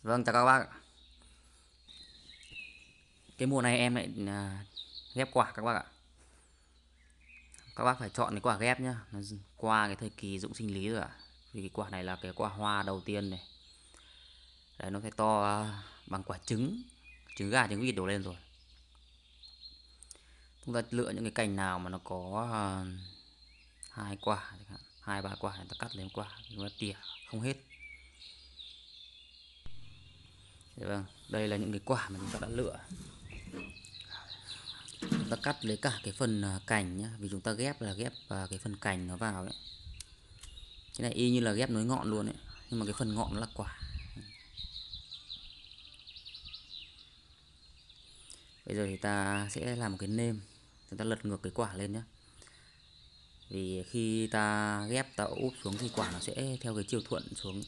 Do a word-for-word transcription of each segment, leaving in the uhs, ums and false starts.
Vâng, chào các bác. Cái mùa này em lại à, ghép quả các bác ạ. Các bác phải chọn cái quả ghép nhá. Nó qua cái thời kỳ dụng sinh lý rồi ạ. Vì cái quả này là cái quả hoa đầu tiên này. Đấy, nó phải to à, bằng quả trứng, trứng gà, trứng vịt đổ lên rồi. Chúng ta lựa những cái cành nào mà nó có à, hai quả, hai ba quả, chúng ta cắt lấy một quả, chúng ta tỉa không hết. Đấy, vâng, đây là những cái quả mà chúng ta đã lựa. Chúng ta cắt lấy cả cái phần cành nhá, vì chúng ta ghép là ghép và cái phần cành nó vào đấy. Cái này y như là ghép nối ngọn luôn đấy, nhưng mà cái phần ngọn nó là quả. Bây giờ thì ta sẽ làm một cái nêm. Chúng ta lật ngược cái quả lên nhé. Vì khi ta ghép ta úp xuống thì quả nó sẽ theo cái chiều thuận xuống.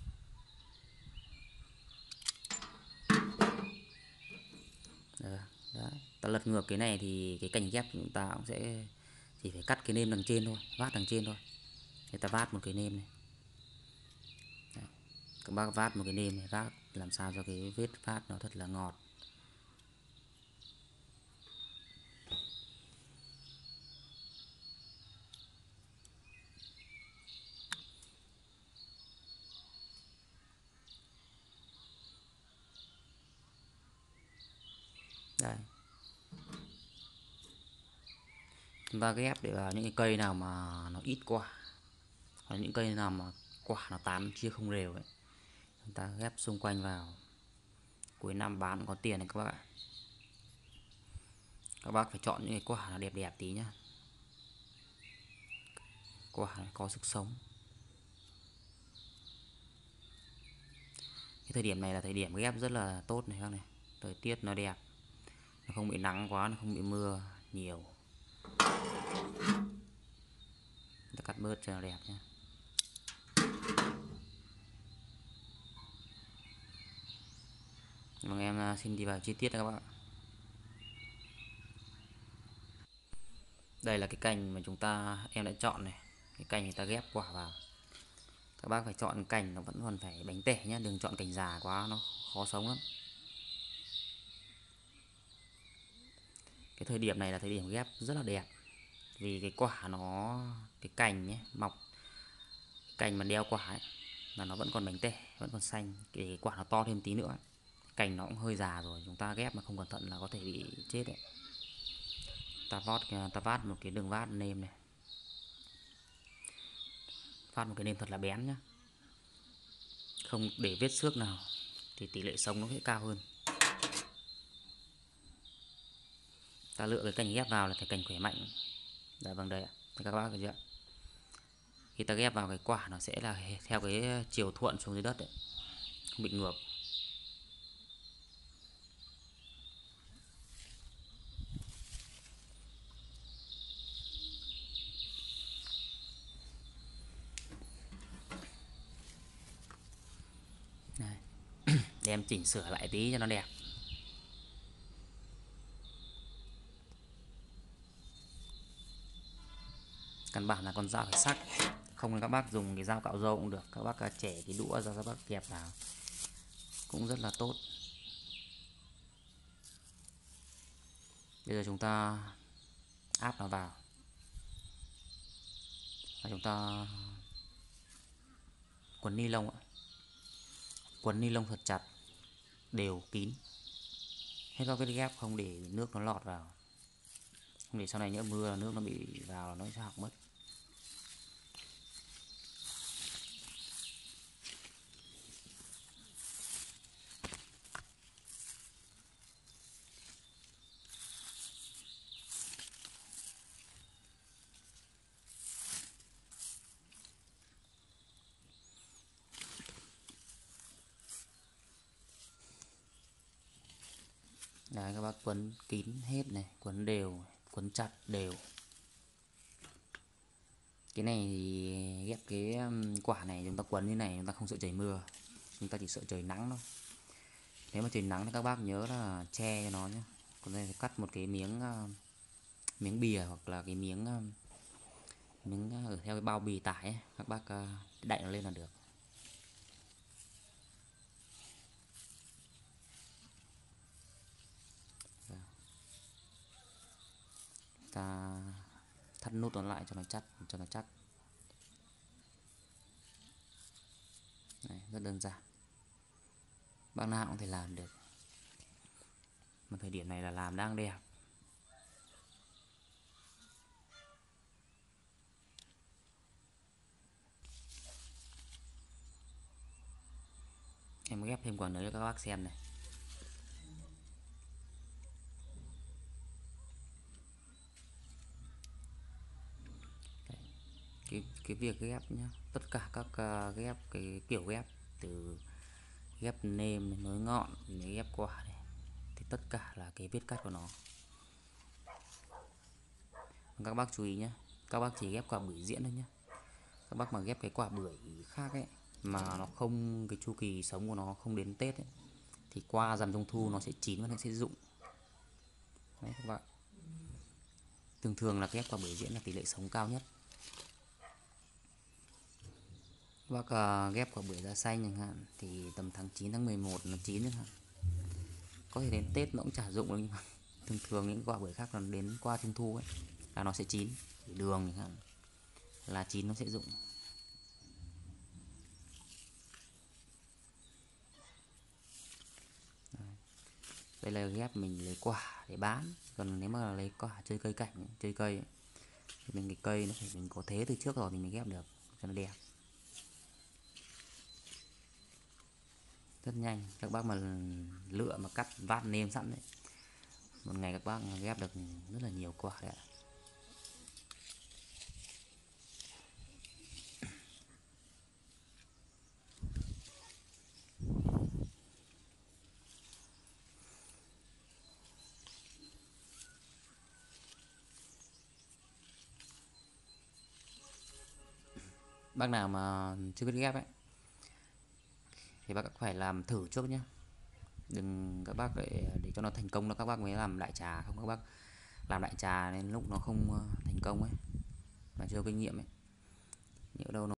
Đấy, đấy. Ta lật ngược cái này thì cái cành ghép chúng ta cũng sẽ chỉ phải cắt cái nêm đằng trên thôi, vát đằng trên thôi. Để ta vát một cái nêm này. Đấy. Các bác vát một cái nêm này, vát làm sao cho cái vết vát nó thật là ngọt. Đây. Chúng ta ghép để vào những cái cây nào mà nó ít quả, hoặc những cây nào mà quả nó tán chia không đều ấy, chúng ta ghép xung quanh vào. Cuối năm bán có tiền này các bác ạ. Các bác phải chọn những cái quả nó đẹp đẹp tí nhá, quả này có sức sống. Cái thời điểm này là thời điểm ghép rất là tốt này các này, thời tiết nó đẹp, nó không bị nắng quá, nó không bị mưa nhiều. Ta cắt bớt cho nó đẹp nhé. Vâng, em xin đi vào chi tiết các bạn. Đây là cái cành mà chúng ta em đã chọn này, cái cành người ta ghép quả vào. Các bác phải chọn cành nó vẫn còn phải bánh tẻ nhé, đừng chọn cành già quá nó khó sống lắm. Cái thời điểm này là thời điểm ghép rất là đẹp, vì cái quả nó, cái cành nhé, mọc cành mà đeo quả ấy, là nó vẫn còn bánh tẻ, vẫn còn xanh. Cái quả nó to thêm tí nữa, cành nó cũng hơi già rồi, chúng ta ghép mà không cẩn thận là có thể bị chết đấy. Ta vót, ta vát một cái đường vát nêm này, vát một cái nêm thật là bén nhá, không để vết xước nào thì tỷ lệ sống nó sẽ cao hơn. Ta lựa cái cành ghép vào là cái cành khỏe mạnh. Dạ vâng, đây ạ, các bác thấy chưa? Khi ta ghép vào cái quả nó sẽ là theo cái chiều thuận xuống dưới đất đấy, không bị ngược. Đây. Để em chỉnh sửa lại tí cho nó đẹp. Căn bản là con dao phải sắc, không là các bác dùng cái dao cạo râu cũng được, các bác chẻ cái đũa ra các bác kẹp vào cũng rất là tốt. Bây giờ chúng ta áp nó vào và chúng ta quấn ni lông ạ, quấn ni lông thật chặt, đều kín hết các vết ghép, không để nước nó lọt vào, không để sau này nhỡ mưa nước nó bị vào nó sẽ hỏng mất. Đấy, các bác quấn kín hết này, quấn đều, quấn chặt đều. Cái này thì ghép cái quả này chúng ta quấn như này, chúng ta không sợ trời mưa, chúng ta chỉ sợ trời nắng thôi. Nếu mà trời nắng thì các bác nhớ là che cho nó nhé. Còn đây thì cắt một cái miếng miếng bìa hoặc là cái miếng miếng ở theo cái bao bì tải ấy, các bác đậy nó lên là được. thắt nút nó lại cho nó chắc, cho nó chắc. Đấy, rất đơn giản, bác nào cũng thể làm được, mà thời điểm này là làm đang đẹp. Em ghép thêm quả nữa cho các bác xem này. Đấy, cái cái việc ghép nhá, tất cả các uh, ghép cái kiểu ghép từ ghép nêm đến nối ngọn đến ghép quả này, thì tất cả là cái viết cắt của nó. Các bác chú ý nhé, các bác chỉ ghép quả bưởi diễn thôi nhé. Các bác mà ghép cái quả bưởi khác ấy, mà nó không, cái chu kỳ sống của nó không đến Tết ấy, thì qua rằm Trung Thu nó sẽ chín và nó sẽ rụng. Đấy các bạn, thường thường là ghép quả bưởi diễn là tỷ lệ sống cao nhất. Các bác uh, ghép quả bưởi da xanh chẳng hạn, thì tầm tháng chín tháng mười một nó chín chẳng hạn, có thể đến Tết nó cũng chả rụng đâu, nhưng mà thường thường những quả bưởi khác là đến qua Trung Thu ấy là nó sẽ chín. Đường chẳng hạn là chín nó sẽ rụng. Đây là ghép mình lấy quả để bán, còn nếu mà lấy quả chơi cây cảnh, chơi cây ấy, thì mình cái cây nó phải mình có thế từ trước rồi thì mình ghép được cho nó đẹp. Rất nhanh, các bác mà lựa mà cắt vát nêm sẵn đấy, một ngày các bác ghép được rất là nhiều quả đấy ạ. Bác nào mà chưa biết ghép ấy thì bác phải làm thử trước nhé, đừng các bác để để cho nó thành công đó các bác mới làm đại trà, không các bác làm đại trà nên lúc nó không thành công ấy, mà chưa kinh nghiệm ấy, nhỡ đâu nó